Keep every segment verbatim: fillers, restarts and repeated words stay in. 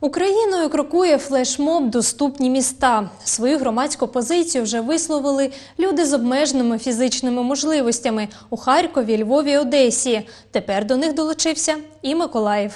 Україною крокує флешмоб «Доступні міста». Свою громадську позицію вже висловили люди з обмеженими фізичними можливостями у Харкові, Львові, Одесі. Тепер до них долучився і Миколаїв.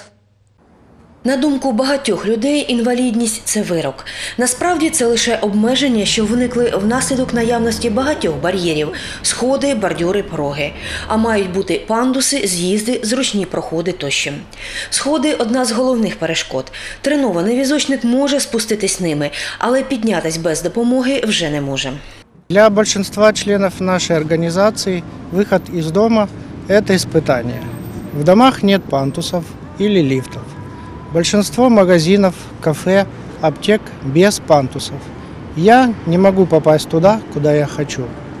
На думку багатьох людей, інвалідність – це вирок. Насправді, це лише обмеження, що виникли внаслідок наявності багатьох бар'єрів – сходи, бордюри, пороги. А мають бути пандуси, з'їзди, зручні проходи тощо. Сходи – одна з головних перешкод. Тренований візочник може спуститись ними, але піднятись без допомоги вже не може. Для большинства членов нашей организации выход из дома – это испытание. В домах нет пандусов или лифтов. Большинство магазинов, кафе, аптек без пандусов. Я не могу попасть туда, куда я хочу.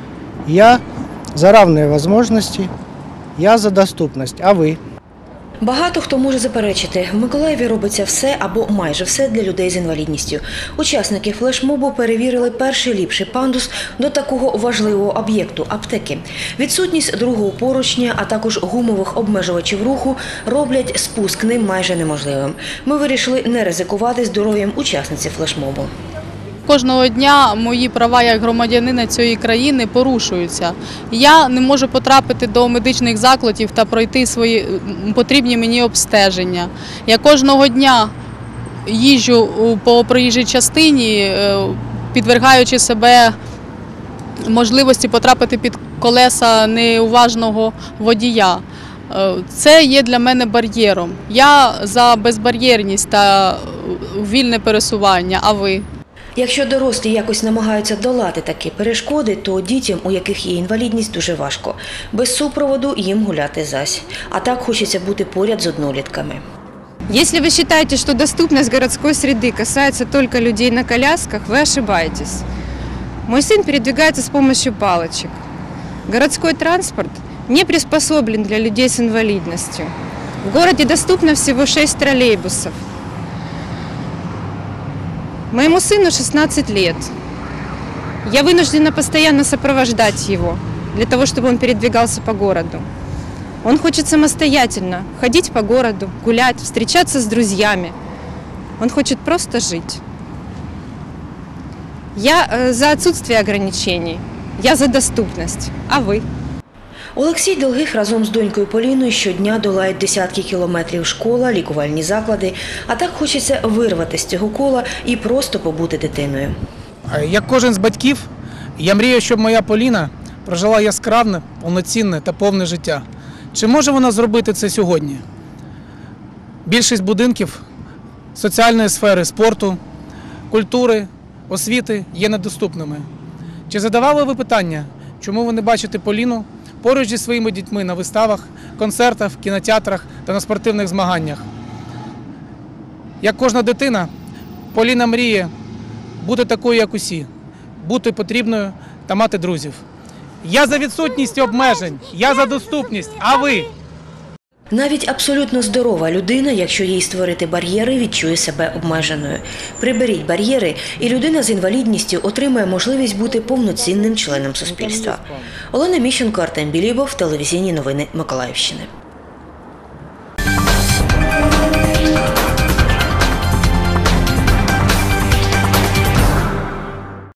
Я за равные возможности, я за доступность. А ви? Багато хто може заперечити, в Миколаєві робиться все або майже все для людей з інвалідністю. Учасники флешмобу перевірили перший ліпший пандус до такого важливого об'єкту – аптеки. Відсутність другого поручня, а також гумових обмежувачів руху роблять спуск ним майже неможливим. Ми вирішили не ризикувати здоров'ям учасниці флешмобу. Кожного дня мої права як громадянина цієї країни порушуються. Я не можу потрапити до медичних закладів та пройти свої потрібні мені обстеження. Я кожного дня їжджу по проїжджій частині, підвергаючи себе можливості потрапити під колеса неуважного водія. Це є для мене бар'єром. Я за безбар'єрність та вільне пересування, а ви? Якщо дорослі якось намагаються долати такі перешкоди, то дітям, у яких є інвалідність, дуже важко. Без супроводу їм гуляти зась. А так хочеться бути поряд з однолітками. Если вы считаете, что доступность городской среды касается только людей на колясках, вы ошибаетесь. Мой сын передвигается с помощью палочек. Городской транспорт не приспособлен для людей с инвалидностью. В городе доступно всего шесть троллейбусов. Моему сыну шестнадцать лет. Я вынуждена постоянно сопровождать его, для того, чтобы он передвигался по городу. Он хочет самостоятельно ходить по городу, гулять, встречаться с друзьями. Он хочет просто жить. Я за отсутствие ограничений, я за доступность. А вы? Олексій Долгих разом з донькою Поліною щодня долають десятки кілометрів: школа, лікувальні заклади. А так хочеться вирвати з цього кола і просто побути дитиною. Як кожен з батьків, я мрію, щоб моя Поліна прожила яскраве, повноцінне та повне життя. Чи може вона зробити це сьогодні? Більшість будинків соціальної сфери, спорту, культури, освіти є недоступними. Чи задавали ви питання, чому ви не бачите Поліну поруч зі своїми дітьми на виставах, концертах, кінотеатрах та на спортивних змаганнях? Як кожна дитина, Поліна мріє бути такою, як усі, бути потрібною та мати друзів. Я за відсутність обмежень, я за доступність, а ви? Навіть абсолютно здорова людина, якщо їй створити бар'єри, відчує себе обмеженою. Приберіть бар'єри, і людина з інвалідністю отримає можливість бути повноцінним членом суспільства. Олена Міщенко, Артем Білібов, телевізійні новини Миколаївщини.